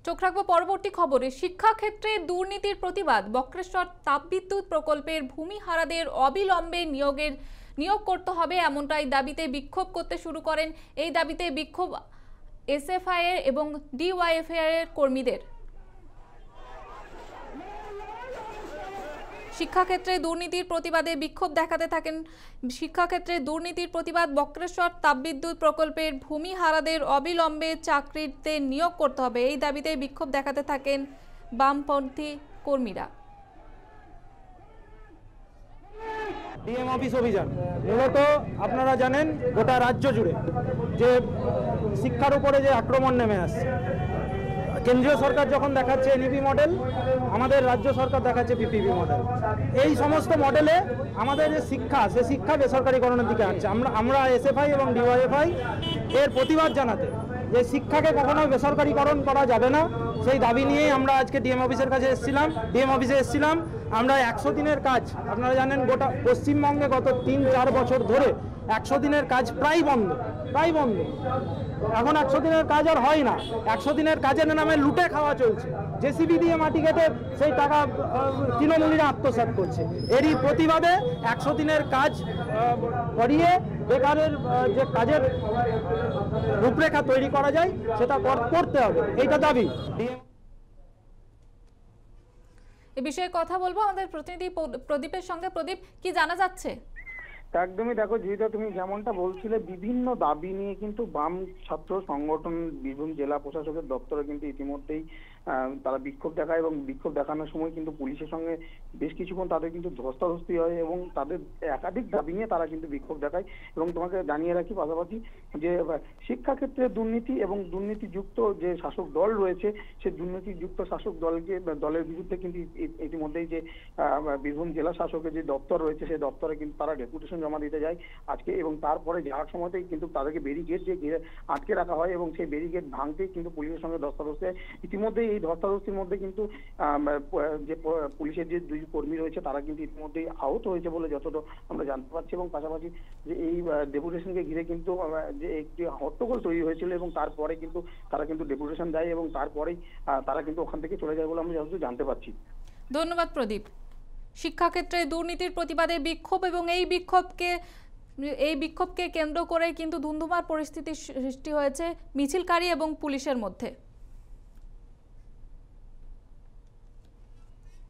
চোখ রাখবো পরবর্তী খবরে। শিক্ষাক্ষেত্রে দুর্নীতির প্রতিবাদ, বক্রেশ্বর তাপবিদ্যুৎ প্রকল্পের ভূমিহারাদের অবিলম্বে নিয়োগ করতে হবে, এমনটাই দাবিতে বিক্ষোভ করতে শুরু করেন। এই দাবিতে বিক্ষোভ এসএফআই এর এবং ডিওয়াইএফআই এর কর্মীদের। শিক্ষাক্ষেত্রে দুর্নীতির প্রতিবাদে বিক্ষোভ দেখাতে থাকেন। শিক্ষাক্ষেত্রে দুর্নীতির প্রতিবাদ, বক্রেশ্বর তাপবিদ্যুৎ প্রকল্পের ভূমিহারাদের অবিলম্বে চাকরিতে নিয়োগ করতে হবে, এই দাবিতে বিক্ষোভ দেখাতে থাকেন বামপন্থী কর্মীরা। ডিএম অফিস অভিযান মূলত আপনারা জানেন গোটা রাজ্য জুড়ে যে শিক্ষার উপরে যে আক্রমণ নেমে আসছে। কেন্দ্রীয় সরকার যখন দেখাচ্ছে এনইপি মডেল, আমাদের রাজ্য সরকার দেখাচ্ছে পিপিপি মডেল। এই সমস্ত মডেলে আমাদের যে শিক্ষা, সে শিক্ষা বেসরকারিকরণের দিকে আসছে। আমরা এসএফআই এবং ডিওয়াইএফআই এর প্রতিবাদ জানাতে যে শিক্ষাকে কখনো বেসরকারিকরণ করা যাবে না, সেই দাবি নিয়েই আমরা আজকে ডিএম অফিসে এসেছিলাম। আমরা 100 দিনের কাজ, আপনারা জানেন গোটা পশ্চিমবঙ্গে গত 3-4 বছর ধরে 100 দিনের কাজ প্রায় বন্ধ। এখন 100 দিনের কাজ আর হয় না। 100 দিনের কাজের নামে লুটে খাওয়া চলছে। জেসিবি দিয়ে মাটি কেটে সেই টাকা তৃণমূলীরা আত্মসাৎ করছে। এরই প্রতিবাদে 100 দিনের কাজ করিয়ে বেকারের যে কাজের রূপরেখা তৈরি করা যায় সেটা করতে হবে, এইটা দাবি। এ বিষয়ে কথা বলবো আমাদের প্রতিনিধি প্রদীপের সঙ্গে। প্রদীপ, কি জানা যাচ্ছে? একদমই, দেখো জীবিতা, তুমি যেমনটা বলছিলে, বিভিন্ন দাবি নিয়ে কিন্তু বাম ছাত্র সংগঠন বীরভূম জেলা প্রশাসকের দপ্তরে কিন্তু ইতিমধ্যেই তারা বিক্ষোভ দেখায় এবং বিক্ষোভ দেখানোর সময় কিন্তু পুলিশের সঙ্গে বেশ কিছুক্ষণ তাদের কিন্তু ধস্তাধস্তি হয় এবং তাদের একাধিক দাবি নিয়ে তারা কিন্তু বিক্ষোভ দেখায়। এবং তোমাকে জানিয়ে রাখি পাশাপাশি যে শিক্ষাক্ষেত্রে দুর্নীতি এবং দুর্নীতিযুক্ত যে শাসক দল রয়েছে, সেই দুর্নীতিযুক্ত শাসক দলের বিরুদ্ধে কিন্তু ইতিমধ্যেই যে বীরভূম জেলা শাসকের যে দপ্তর রয়েছে, সেই দপ্তরে কিন্তু তারা ডেপুটেশন জমা দিতে যায় আজকে। এবং তারপরে যাওয়ার সময়তেই কিন্তু তাদেরকে ব্যারিকেড যে ঘিরে আটকে রাখা হয় এবং সেই ব্যারিকেড ভাঙতেই কিন্তু পুলিশের সঙ্গে ধস্তাধস্তি হয়। ইতিমধ্যেই এই ধস্তাধস্তির মধ্যে কিন্তু যে পুলিশের যে 2 কর্মী রয়েছে তারা কিন্তু ইতিমধ্যেই আহত হয়েছে বলে যতটা আমরা জানতে পারছি। এবং পাশাপাশি যে এই ডেপুটেশনকে ঘিরে কিন্তু যে একটি হট্টগোল তৈরি হয়েছিল এবং তারপরে কিন্তু তারা কিন্তু ডেপুটেশন দেয় এবং তারপরেই তারা কিন্তু ওখান থেকে চলে যায় বলে আমরা যতদূর জানতে পারছি। ধন্যবাদ প্রদীপ। শিক্ষাক্ষেত্রে দুর্নীতির প্রতিবাদে বিক্ষোভ এবং এই বিক্ষোভকে কেন্দ্র করে কিন্তু ধুন্ধুমার পরিস্থিতির সৃষ্টি হয়েছে মিছিলকারী এবং পুলিশের মধ্যে।